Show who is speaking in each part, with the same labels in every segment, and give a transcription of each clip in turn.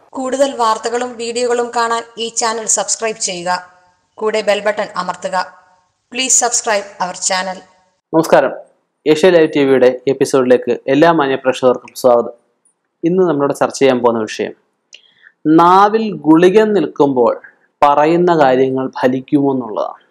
Speaker 1: കൂടുതൽ വാർത്തകളും വീഡിയോകളും കാണാൻ ഈ ചാനൽ സബ്സ്ക്രൈബ് ചെയ്യുക. കൂടെ ബെൽ ബട്ടൺ അമർത്തുക. Please subscribe our channel.
Speaker 2: നമസ്കാരം. ഏഷ്യ ലൈവ് ടിവിയുടെ എപ്പിസോഡിലേക്ക് എല്ലാ മാന്യപ്രേക്ഷകർക്കും സ്വാഗതം. ഇന്ന് നമ്മളിവിടെ ചർച്ച ചെയ്യാൻ പോകുന്ന വിഷയം, നാവിൽ ഗുളിക നിൽക്കുമ്പോൾ പറയുന്ന കാര്യങ്ങൾ ഫലിക്കുമോ എന്നുള്ളതാണ്.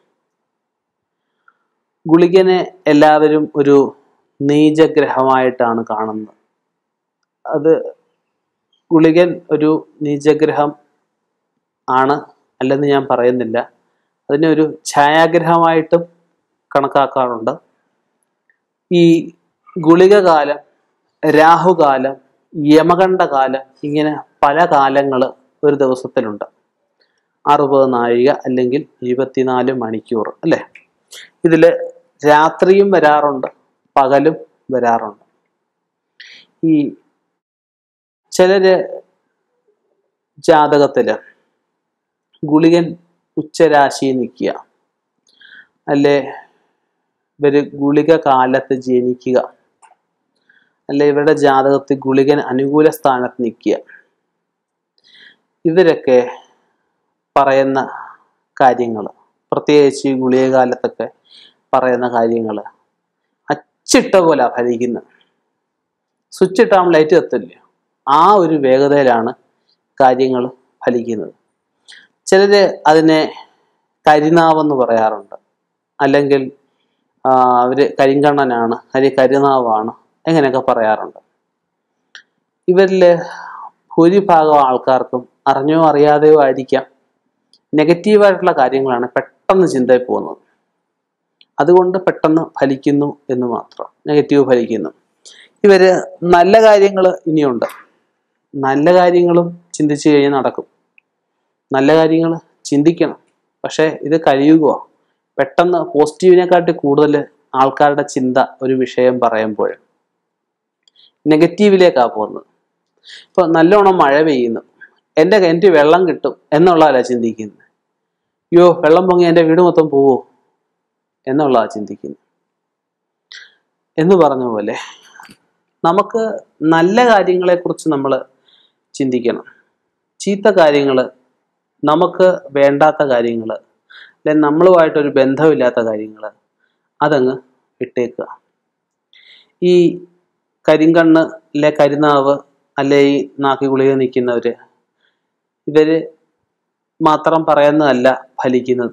Speaker 2: ഗുളികനെ എല്ലാവരും ഒരു നീചഗ്രഹമായിട്ടാണ് കാണുന്നത്. അത് ഗുളികൻ ഒരു നീചഗ്രഹം ആണ് അല്ലെന്ന് ഞാൻ പറയുന്നില്ല. അതിനെ ഒരു ഛായാഗ്രഹമായിട്ടും കണക്കാക്കാറുണ്ട്. ഈ ഗുളിക കാലം, രാഹുകാലം, യമകണ്ഠ കാലം, ഇങ്ങനെ പല കാലങ്ങൾ ഒരു ദിവസത്തിലുണ്ട്. 60 നാഴിക അല്ലെങ്കിൽ 24 മണിക്കൂർ അല്ലേ? ഇതിൽ രാത്രിയും വരാറുണ്ട്, പകലും വരാറുണ്ട്. ഈ ചിലര് ജാതകത്തില് ഗുളികൻ ഉച്ചരാശി നിൽക്കുക, അല്ലെ ഇവര് ഗുളിക കാലത്ത് ജനിക്കുക, അല്ലെ ഇവരുടെ ജാതകത്തിൽ ഗുളികൻ അനുകൂല സ്ഥാനത്ത് നിൽക്കുക, ഇവരൊക്കെ പറയുന്ന കാര്യങ്ങൾ, പ്രത്യേകിച്ച് ഈ ഗുളിക കാലത്തൊക്കെ പറയുന്ന കാര്യങ്ങൾ അച്ചിട്ട പോലെ ഫലിക്കുന്നത്. സ്വിച്ച് ഇട്ടാൽ ലൈറ്റ് കത്തില്ല, ആ ഒരു വേഗതയിലാണ് കാര്യങ്ങൾ ഫലിക്കുന്നത്. ചിലര് അതിനെ കരിനാവെന്ന് പറയാറുണ്ട്, അല്ലെങ്കിൽ അവര് കരിങ്കണ്ണനാണ്, കരിനാവാണ്, എങ്ങനെയൊക്കെ പറയാറുണ്ട്. ഇവരില് ഭൂരിഭാഗം ആൾക്കാർക്കും അറിഞ്ഞോ അറിയാതെയോ ആയിരിക്കാം നെഗറ്റീവായിട്ടുള്ള കാര്യങ്ങളാണ് പെട്ടെന്ന് ചിന്തയിൽ പോകുന്നത്. അതുകൊണ്ട് പെട്ടെന്ന് ഫലിക്കുന്നു എന്ന് മാത്രം, നെഗറ്റീവ് ഫലിക്കുന്നു. ഇവര് നല്ല കാര്യങ്ങൾ ഇനിയുണ്ട്, നല്ല കാര്യങ്ങളും ചിന്തിച്ചു കഴിഞ്ഞാൽ നടക്കും. നല്ല കാര്യങ്ങൾ ചിന്തിക്കണം, പക്ഷെ ഇത് കഴിയുക പെട്ടെന്ന് പോസിറ്റീവിനെക്കാട്ടി കൂടുതൽ ആൾക്കാരുടെ ചിന്ത ഒരു വിഷയം പറയുമ്പോൾ നെഗറ്റീവിലേക്കാണ് പോകുന്നത്. ഇപ്പൊ നല്ലോണം മഴ പെയ്യുന്നു, എൻ്റെ കിണറ്റിൽ വെള്ളം കിട്ടും എന്നുള്ളതല്ല ചിന്തിക്കുന്നത്. അയ്യോ വെള്ളം പൊങ്ങി എൻ്റെ വീട് മൊത്തം പോവോ എന്നുള്ളതാണ് ചിന്തിക്കുന്നത്. എന്ന് പറഞ്ഞ പോലെ നമുക്ക് നല്ല കാര്യങ്ങളെക്കുറിച്ച് നമ്മൾ ചിന്തിക്കണം. ചീത്ത കാര്യങ്ങൾ, നമുക്ക് വേണ്ടാത്ത കാര്യങ്ങൾ, അല്ലെങ്കിൽ നമ്മളുമായിട്ടൊരു ബന്ധമില്ലാത്ത കാര്യങ്ങൾ അതങ്ങ് ഇട്ടേക്കുക. ഈ കരിങ്കണ്ണ് അല്ലെ കരിനാവ് അല്ലെ ഈ നാക്കി ഗുളിക നിൽക്കുന്നവര്, ഇവര് മാത്രം പറയുന്നതല്ല ഫലിക്കുന്നത്.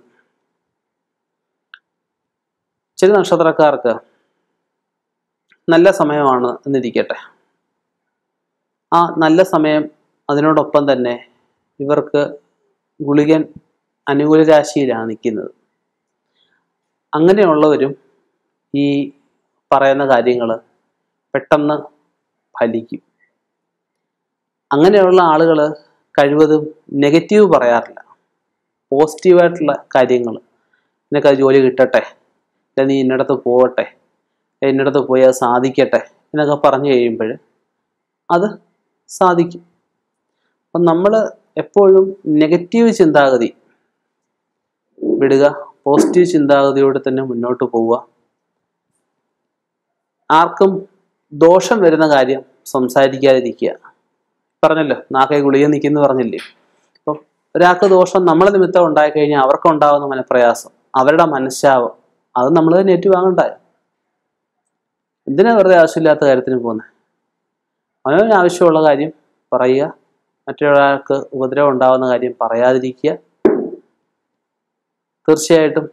Speaker 2: ചില നക്ഷത്രക്കാർക്ക് നല്ല സമയമാണ് എന്നിരിക്കട്ടെ, ആ നല്ല സമയം അതിനോടൊപ്പം തന്നെ ഇവർക്ക് ഗുളികൻ അനുകൂല രാശിയിലാണ് നിൽക്കുന്നത്. അങ്ങനെയുള്ളവരും ഈ പറയുന്ന കാര്യങ്ങൾ പെട്ടെന്ന് ഫലിക്കും. അങ്ങനെയുള്ള ആളുകൾ കഴിവതും നെഗറ്റീവ് പറയാറില്ല, പോസിറ്റീവായിട്ടുള്ള കാര്യങ്ങൾ, നിനക്ക് അത് ജോലി കിട്ടട്ടെ, അല്ലെങ്കിൽ നീ ഇന്നിടത്ത് പോകട്ടെ, ഇന്നിടത്ത് പോയി അത് സാധിക്കട്ടെ എന്നൊക്കെ പറഞ്ഞു കഴിയുമ്പോൾ അത് സാധിക്കും. അപ്പം നമ്മൾ എപ്പോഴും നെഗറ്റീവ് ചിന്താഗതി വിടുക, പോസിറ്റീവ് ചിന്താഗതിയോടെ തന്നെ മുന്നോട്ട് പോവുക. ആർക്കും ദോഷം വരുന്ന കാര്യം സംസാരിക്കാതിരിക്കുക. പറഞ്ഞല്ലോ, നാക്കേ ഗുളിക നിൽക്കുന്നു പറഞ്ഞില്ലേ. അപ്പം ഒരാൾക്ക് ദോഷം നമ്മളെ നിമിത്തം ഉണ്ടായിക്കഴിഞ്ഞാൽ അവർക്കുണ്ടാകുന്ന മനപ്രയാസം, അവരുടെ മനസ്സാവും, അത് നമ്മൾ തന്നെ ഏറ്റുവാങ്ങണ്ടായോ? എന്തിനാ വെറുതെ ആവശ്യമില്ലാത്ത കാര്യത്തിന് പോകുന്നത്? അവനവന് ആവശ്യമുള്ള കാര്യം പറയുക, മറ്റൊരാൾക്ക് ഉപദ്രവം ഉണ്ടാകുന്ന കാര്യം പറയാതിരിക്കുക. തീർച്ചയായിട്ടും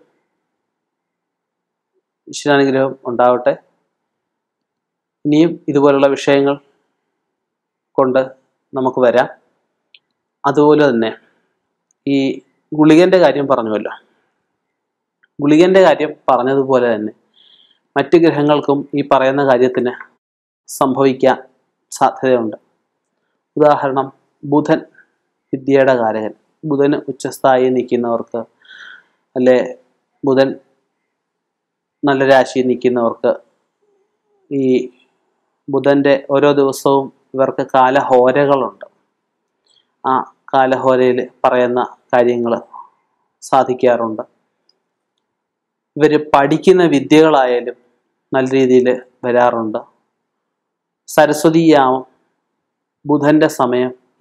Speaker 2: ഈശ്വരാനുഗ്രഹം ഉണ്ടാവട്ടെ. ഇനിയും ഇതുപോലുള്ള വിഷയങ്ങൾ കൊണ്ട് നമുക്ക് വരാം. അതുപോലെ തന്നെ ഈ ഗുളികൻ്റെ കാര്യം പറഞ്ഞുവല്ലോ, ഗുളികൻ്റെ കാര്യം പറഞ്ഞതുപോലെ തന്നെ മറ്റ് ഗ്രഹങ്ങൾക്കും ഈ പറയുന്ന കാര്യത്തിന് സംഭവിക്കാൻ സാധ്യതയുണ്ട്. ഉദാഹരണം, ബുധൻ, വിദ്യയുടെ കാരകൻ. ബുധന് ഉച്ചസ്ഥായി നിൽക്കുന്നവർക്ക്, അല്ലെ ബുധൻ നല്ല രാശിയിൽ നിൽക്കുന്നവർക്ക്, ഈ ബുധൻ്റെ ഓരോ ദിവസവും ഇവർക്ക് കാലഹോരകളുണ്ട്. ആ കാലഹോരയിൽ പറയുന്ന കാര്യങ്ങൾ സാധിക്കാറുണ്ട്. ഇവർ പഠിക്കുന്ന വിദ്യകളായാലും നല്ല രീതിയിൽ വരാറുണ്ട്. സരസ്വതി യാമം, ബുധന്റെ സമയം,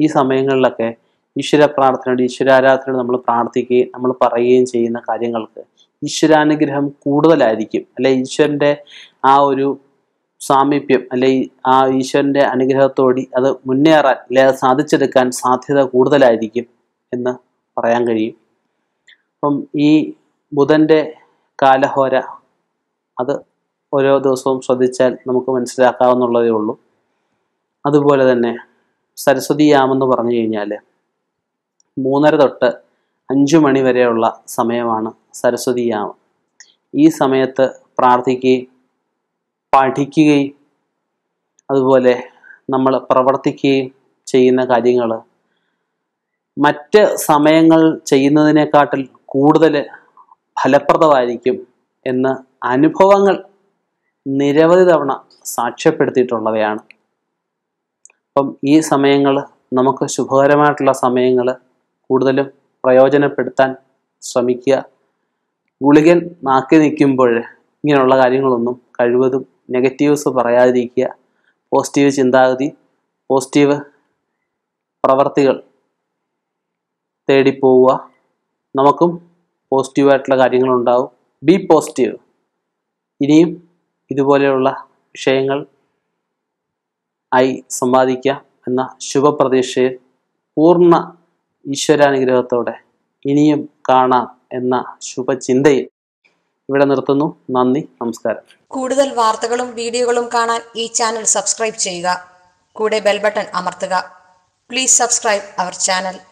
Speaker 2: ഈ സമയങ്ങളിലൊക്കെ ഈശ്വര പ്രാർത്ഥനയോട് ഈശ്വരാരാധനയോട് നമ്മൾ പ്രാർത്ഥിക്കുകയും നമ്മൾ പറയുകയും ചെയ്യുന്ന കാര്യങ്ങൾക്ക് ഈശ്വരാനുഗ്രഹം കൂടുതലായിരിക്കും. അല്ലെ ഈശ്വരൻ്റെ ആ ഒരു സാമീപ്യം, അല്ലെ ആ ഈശ്വരൻ്റെ അനുഗ്രഹത്തോടി അത് മുന്നേറാൻ അല്ലെ അത് സാധിച്ചെടുക്കാൻ സാധ്യത കൂടുതലായിരിക്കും എന്ന് പറയാൻ കഴിയും. അപ്പം ഈ ബുധൻ്റെ കാലഹോര അത് ഓരോ ദിവസവും ശ്രദ്ധിച്ചാൽ നമുക്ക് മനസ്സിലാക്കാവുന്നതേ ഉള്ളൂ. അതുപോലെ തന്നെ സരസ്വതി യാമെന്ന് പറഞ്ഞു കഴിഞ്ഞാൽ 3:30 തൊട്ട് 5 മണി വരെയുള്ള സമയമാണ് സരസ്വതി യാമം. ഈ സമയത്ത് പ്രാർത്ഥിക്കുകയും പഠിക്കുകയും അതുപോലെ നമ്മൾ പ്രവർത്തിക്കുകയും ചെയ്യുന്ന കാര്യങ്ങൾ മറ്റ് സമയങ്ങൾ ചെയ്യുന്നതിനെക്കാട്ടിൽ കൂടുതൽ ഫലപ്രദമായിരിക്കും എന്ന് അനുഭവങ്ങൾ നിരവധി തവണ സാക്ഷ്യപ്പെടുത്തിയിട്ടുള്ളവയാണ്. അപ്പം ഈ സമയങ്ങൾ നമുക്ക് ശുഭകരമായിട്ടുള്ള സമയങ്ങൾ കൂടുതലും പ്രയോജനപ്പെടുത്താൻ ശ്രമിക്കുക. ഗുളികൻ നാക്കി നിൽക്കുമ്പോൾ ഇങ്ങനെയുള്ള കാര്യങ്ങളൊന്നും കഴിവതും നെഗറ്റീവ്സ് പറയാതിരിക്കുക. പോസിറ്റീവ് ചിന്താഗതി, പോസിറ്റീവ് പ്രവർത്തികൾ തേടിപ്പോവുക. നമുക്കും പോസിറ്റീവായിട്ടുള്ള കാര്യങ്ങളുണ്ടാവും. B positive. ഇനിയും ഇതുപോലെയുള്ള വിഷയങ്ങൾ ആയി സമ്പാദിക്കാം എന്ന ശുഭപ്രതീക്ഷയിൽ പൂർണ്ണ ഈശ്വരാനുഗ്രഹത്തോടെ ഇനിയും കാണാം എന്ന ശുഭചിന്തയിൽ ഇവിടെ നിർത്തുന്നു. നന്ദി, നമസ്കാരം.
Speaker 1: കൂടുതൽ വാർത്തകളും വീഡിയോകളും കാണാൻ ഈ ചാനൽ സബ്സ്ക്രൈബ് ചെയ്യുക. കൂടെ ബെൽ ബട്ടൺ അമർത്തുക. Please subscribe our channel.